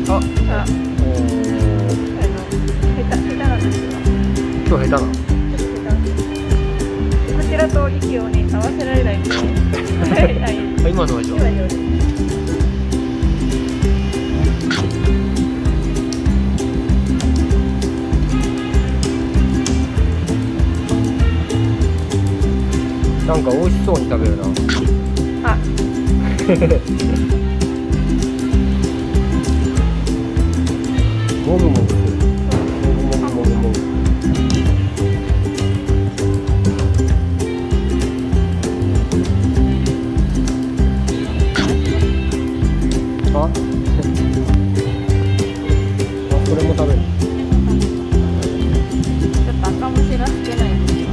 あ、 あ、下手なんですよ。 今日下手なの？ ちょっと下手なんです。こちらと息をね、合わせられないんで。 あ、今のはじゃあ。 今より。 なんか美味しそうに食べるな。 あ、 もぐもぐする。もぐもぐもぐもぐ。あ、あ、これも食べる。 ちょっと赤虫がつけないんですが。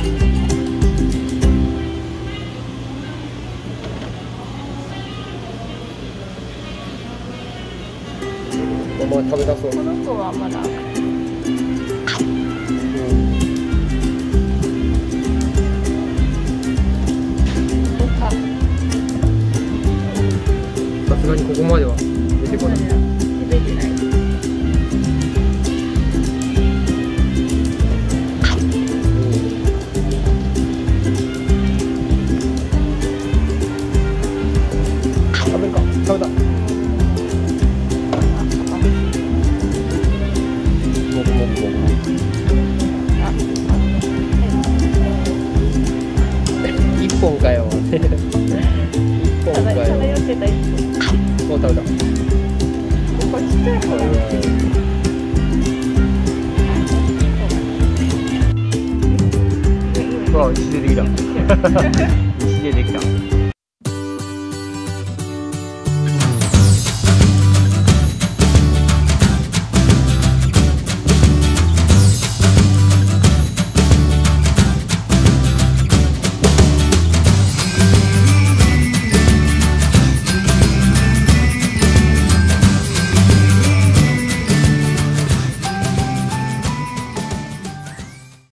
まあ食べたそう。 この子はまだ。 さすがにここまでは出てこない。 気づいてない。 食べるか。食べた。もぐもぐもぐ。一本かよ。一本かよ。 漂ってた一もう食べた。 個。ここちっちゃい子だ。 うわ、石でできた。石でできた。